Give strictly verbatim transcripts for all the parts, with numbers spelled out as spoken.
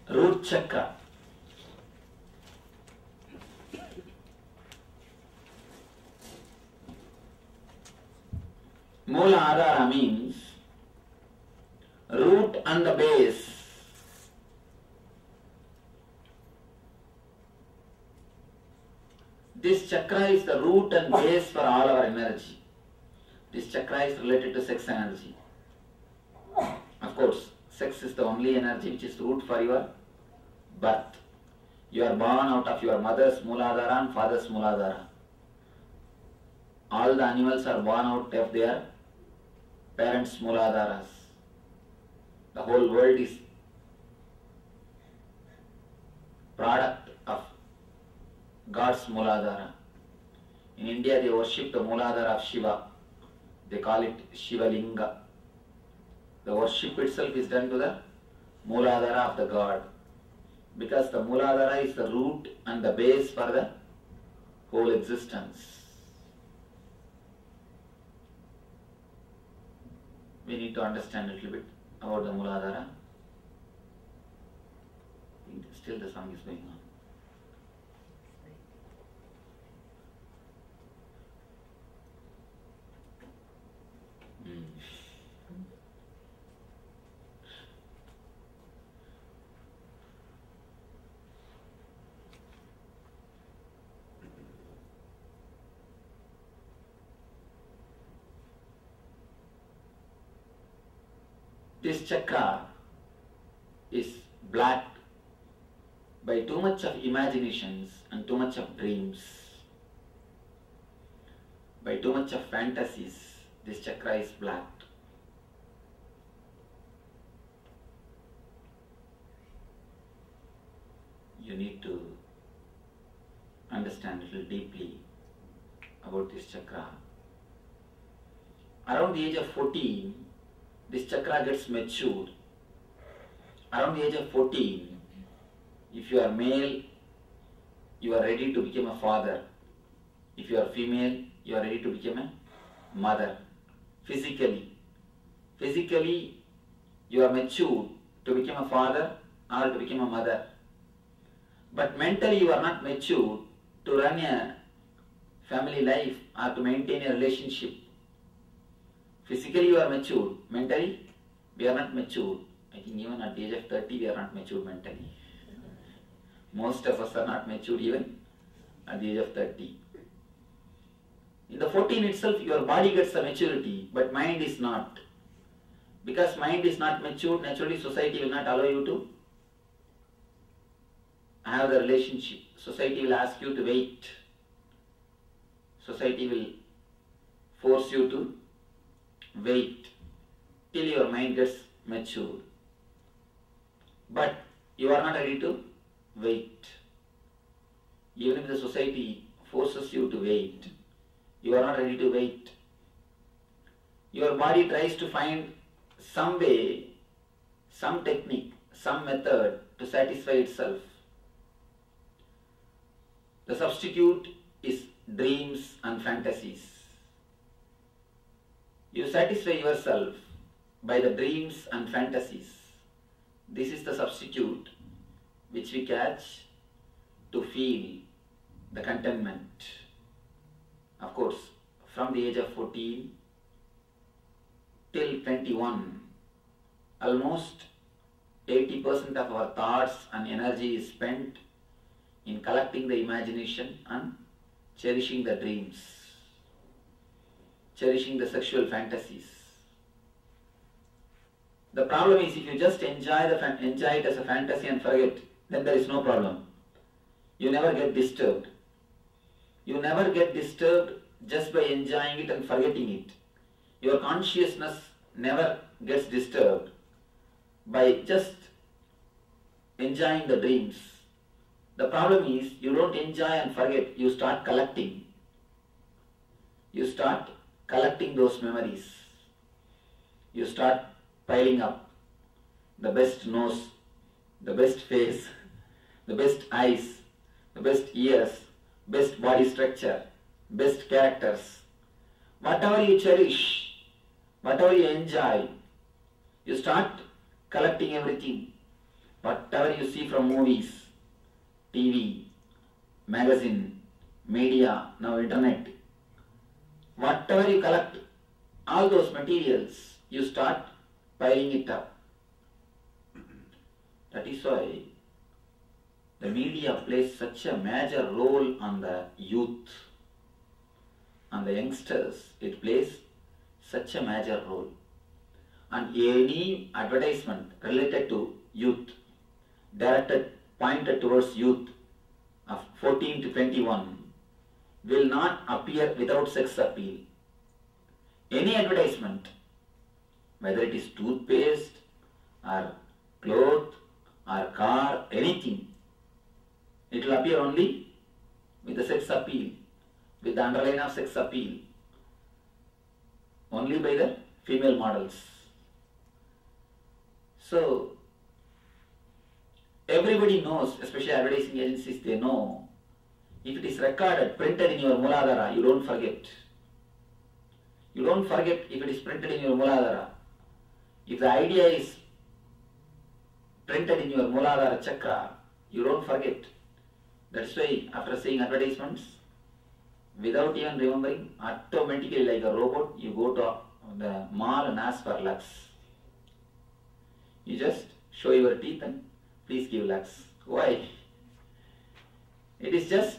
Root chakra. Mooladhara means root and the base. This chakra is the root and base for all our energy. This chakra is related to sex energy. Of course, sex is the only energy which is root for your birth. You are born out of your mother's Mooladhara and father's Mooladhara. All the animals are born out of their parents' Mooladharas. The whole world is product of God's Mooladhara. In India they worship the Mooladhara of Shiva. They call it Shiva Linga. The worship itself is done to the Mooladhara of the God. Because the Mooladhara is the root and the base for the whole existence. We need to understand a little bit about the Mooladhara. Still the song is going on. Hmm. This chakra is blocked by too much of imaginations and too much of dreams. By too much of fantasies, this chakra is blocked. You need to understand a little deeply about this chakra. Around the age of fourteen, this chakra gets matured. Around the age of fourteen, if you are male, you are ready to become a father. If you are female, you are ready to become a mother. Physically, physically you are matured to become a father or to become a mother. But mentally you are not matured to run a family life or to maintain a relationship. Physically you are matured, mentally we are not matured. I think even at the age of thirty we are not matured mentally. Most of us are not matured even at the age of thirty. In the fourteen itself your body gets a maturity, but mind is not. Because mind is not matured, naturally society will not allow you to have the relationship. Society will ask you to wait. Society will force you to wait till your mind gets matured. But you are not ready to wait. Even if the society forces you to wait, you are not ready to wait. Your body tries to find some way, some technique, some method to satisfy itself. The substitute is dreams and fantasies. You satisfy yourself by the dreams and fantasies. This is the substitute which we catch to feel the contentment. Of course, from the age of fourteen till twenty-one, almost eighty percent of our thoughts and energy is spent in collecting the imagination and cherishing the dreams, cherishing the sexual fantasies. The problem is if you just enjoy, the enjoy it as a fantasy and forget, then there is no problem. You never get disturbed. You never get disturbed just by enjoying it and forgetting it. Your consciousness never gets disturbed by just enjoying the dreams. The problem is you don't enjoy and forget, you start collecting. You start collecting those memories. You start piling up the best nose, the best face, the best eyes, the best ears, best body structure, best characters. Whatever you cherish, whatever you enjoy, you start collecting everything. Whatever you see from movies, T V, magazine, media, now internet, whatever you collect, all those materials, you start piling it up. That is why the media plays such a major role on the youth, on the youngsters. It plays such a major role. And any advertisement related to youth, directed, pointed towards youth of fourteen to twenty-one will not appear without sex appeal. Any advertisement, whether it is toothpaste or cloth or car, anything, it will appear only with the sex appeal, with the underline of sex appeal, only by the female models. So, everybody knows, especially advertising agencies, they know, if it is recorded, printed in your Mooladhara, you don't forget. You don't forget if it is printed in your Mooladhara. If the idea is printed in your Mooladhara Chakra, you don't forget. That's why after seeing advertisements, without even remembering, automatically like a robot, you go to the mall and ask for Lux. You just show your teeth and please give Lux. Why? It is just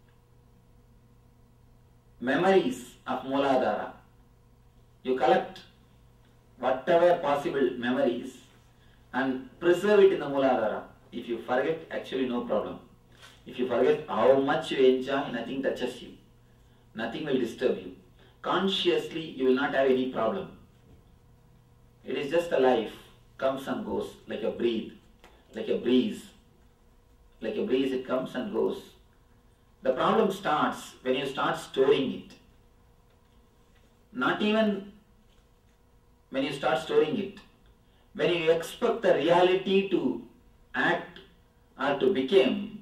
memories of Mooladhara. You collect whatever possible memories and preserve it in the Mooladhara. If you forget, actually no problem. If you forget how much you enjoy, nothing touches you. Nothing will disturb you. Consciously, you will not have any problem. It is just a life, comes and goes, like a breathe, like a breeze. Like a breeze, it comes and goes. The problem starts when you start storing it. Not even when you start storing it. When you expect the reality to act or to become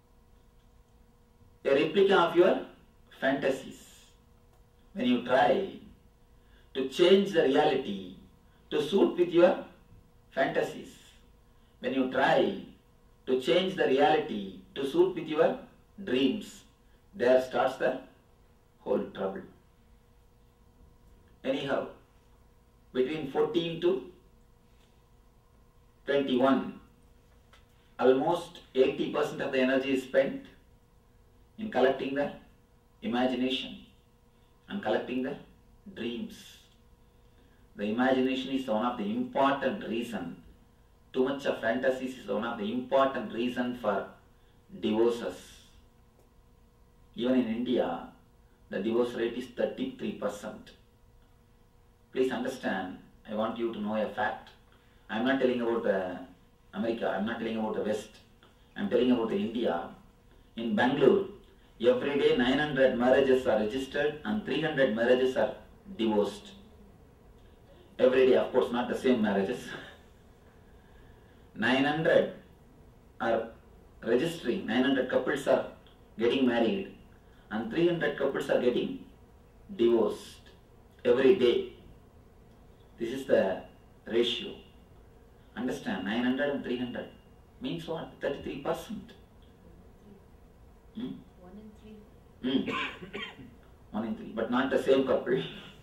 a replica of your fantasies. When you try to change the reality to suit with your fantasies. When you try to change the reality to suit with your dreams, there starts the whole trouble. Anyhow, between fourteen to twenty-one, almost eighty percent of the energy is spent in collecting the imagination and collecting the dreams. The imagination is one of the important reasons. Too much of fantasies is one of the important reasons for divorces. Even in India, the divorce rate is thirty-three percent. Please understand, I want you to know a fact. I am not telling about uh, America, I am not telling about the West. I am telling about India. In Bangalore, every day nine hundred marriages are registered and three hundred marriages are divorced. Every day, of course, not the same marriages. nine hundred are registering, nine hundred couples are getting married and three hundred couples are getting divorced every day. This is the ratio. Understand, nine hundred and three hundred means what? thirty-three percent. Hmm? One in three. Hmm. One in three, but not the same couple.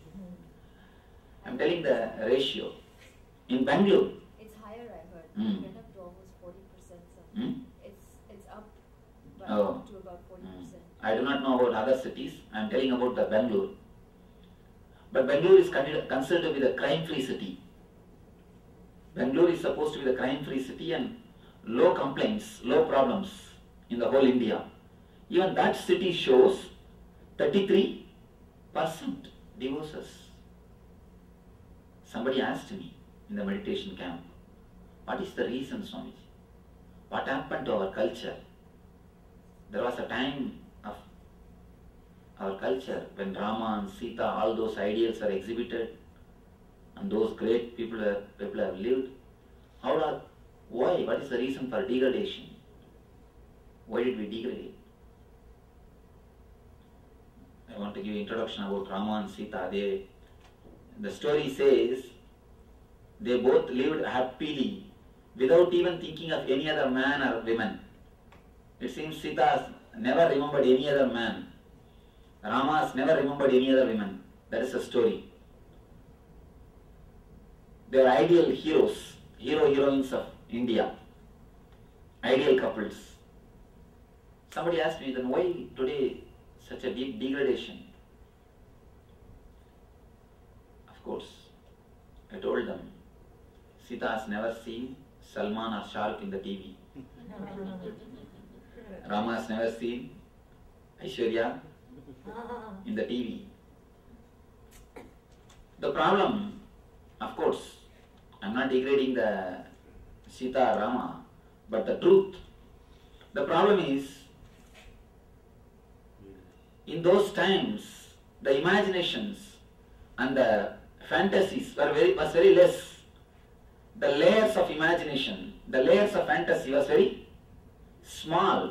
I am telling the ratio. In Bangalore, It's higher, I heard. Mm. It went up to almost forty percent. So hmm? it's it's up but Oh. to about forty percent. I do not know about other cities. I am telling about the Bangalore. But Bangalore is considered to be the crime-free city. Bangalore is supposed to be the crime-free city and low complaints, low problems in the whole India. Even that city shows thirty-three percent divorces. Somebody asked me in the meditation camp, what is the reason, Swamiji? What happened to our culture? There was a time of our culture when Rama and Sita, all those ideals are exhibited and those great people have, people have lived. How are, why? What is the reason for degradation? Why did we degrade? I want to give you introduction about Rama and Sita. They, the story says they both lived happily without even thinking of any other man or women. It seems Sita has never remembered any other man. Rama has never remembered any other women. That is the story. They are ideal heroes, hero heroines of India. Ideal couples. Somebody asked me, then why today such a deep degradation? Of course, I told them, Sita has never seen Salman or Shah Rukh in the T V. Rama has never seen Aishwarya in the T V. The problem, of course, I am not degrading the Sita or Rama, but the truth. The problem is, in those times, the imaginations and the fantasies were very, was very less. The layers of imagination, the layers of fantasy was very small.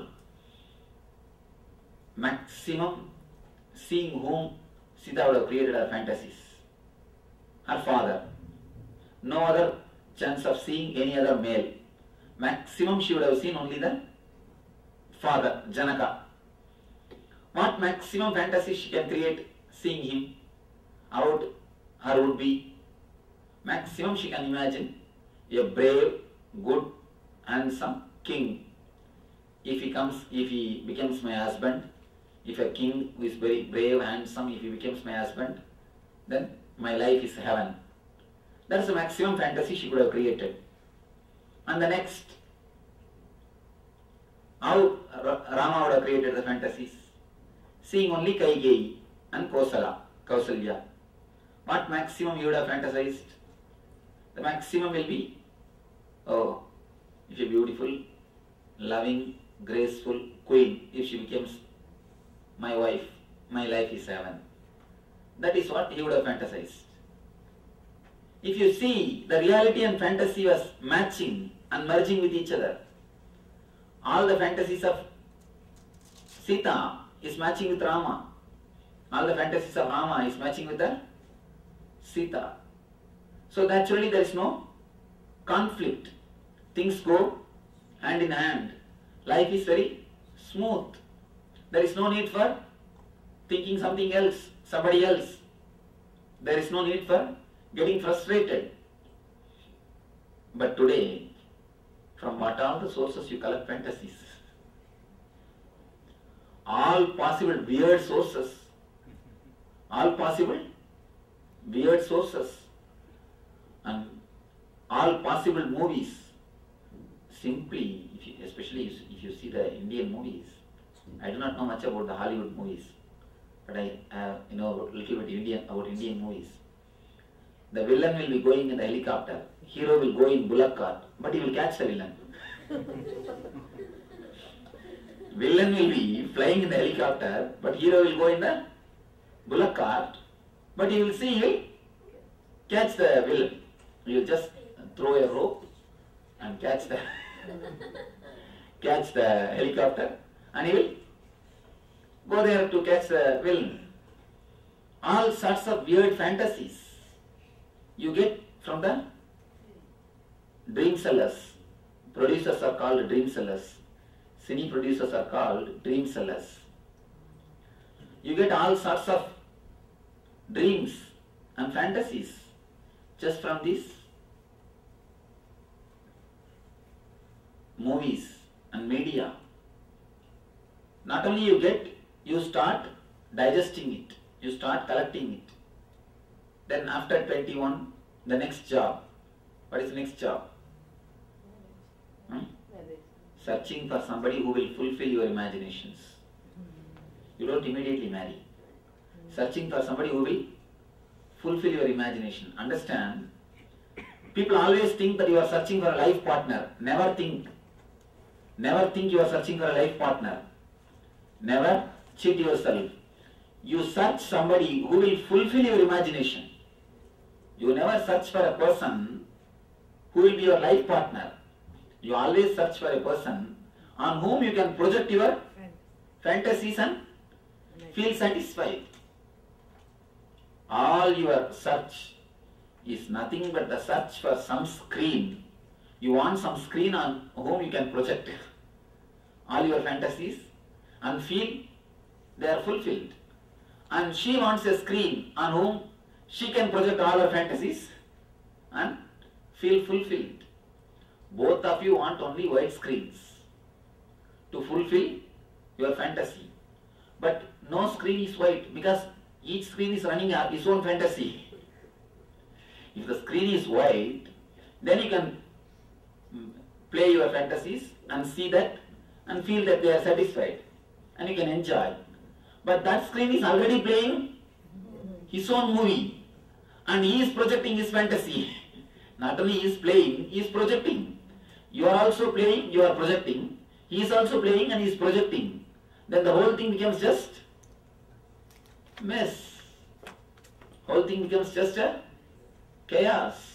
Maximum seeing whom Sita would have created her fantasies. Her father. No other chance of seeing any other male. Maximum she would have seen only the father, Janaka. What maximum fantasy she can create seeing him about her would be? Maximum she can imagine a brave, good, handsome king. If he comes, if he becomes my husband, if a king who is very brave, handsome, if he becomes my husband, then my life is heaven. That is the maximum fantasy she could have created. And the next, how Rama would have created the fantasies? Seeing only Kaigeyi and Kosala, Kausalya. What maximum you would have fantasized? The maximum will be, oh, if a beautiful, loving, graceful queen, if she becomes my wife, my life is heaven. That is what he would have fantasized. If you see, the reality and fantasy was matching and merging with each other. All the fantasies of Sita is matching with Rama. All the fantasies of Rama is matching with the Sita. So naturally there is no conflict. Things go hand in hand. Life is very smooth. There is no need for thinking something else, somebody else. There is no need for getting frustrated. But today, from what all the sources you collect fantasies? All possible weird sources. All possible weird sources. And all possible movies. Simply, if you, especially if you see the Indian movies, I do not know much about the Hollywood movies, but I uh, you know a little bit Indian about Indian movies. The villain will be going in the helicopter, hero will go in bullock cart, but he will catch the villain. Villain will be flying in the helicopter, but hero will go in the bullock cart, but he will see, he will catch the villain. He will just throw a rope and catch the catch the helicopter, and he will go there to catch the villain. All sorts of weird fantasies you get from the dream sellers. Producers are called dream sellers. Cine producers are called dream sellers. You get all sorts of dreams and fantasies just from these movies and media. Not only you get, you start digesting it, you start collecting it. Then after twenty-one, the next job. What is the next job? Hmm? Searching for somebody who will fulfill your imaginations. You don't immediately marry. Searching for somebody who will fulfill your imagination. Understand? People always think that you are searching for a life partner. Never think. Never think you are searching for a life partner. Never cheat yourself. You search somebody who will fulfill your imagination. You never search for a person who will be your life partner. You always search for a person on whom you can project your fantasies and feel satisfied. All your search is nothing but the search for some screen You want some screen on whom you can project all your fantasies and feel they are fulfilled. And she wants a screen on whom she can project all her fantasies and feel fulfilled. Both of you want only white screens to fulfill your fantasy. But no screen is white because each screen is running its own fantasy. If the screen is white, then you can play your fantasies and see that and feel that they are satisfied and you can enjoy. But that screen is already playing his own movie and he is projecting his fantasy. Not only he is playing, he is projecting. You are also playing, you are projecting. He is also playing and he is projecting. Then the whole thing becomes just mess. Whole thing becomes just a chaos.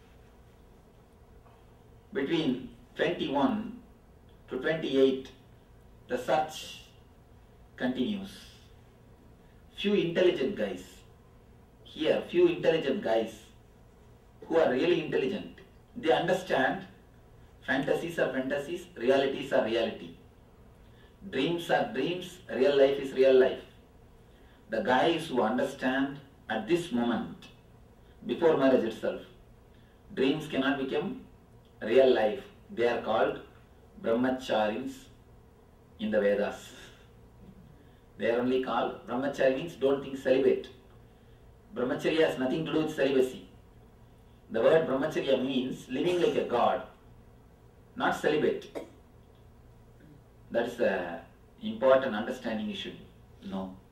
Between twenty-one to twenty-eight, the search continues. Few intelligent guys, here few intelligent guys who are really intelligent, they understand fantasies are fantasies, realities are reality. Dreams are dreams, real life is real life. The guys who understand at this moment, before marriage itself, dreams cannot become real life. They are called brahmacharis in the Vedas. They are only called, brahmachari means don't think celibate. Brahmacharya has nothing to do with celibacy. The word brahmacharya means living like a god, not celibate. That is an important understanding you should know.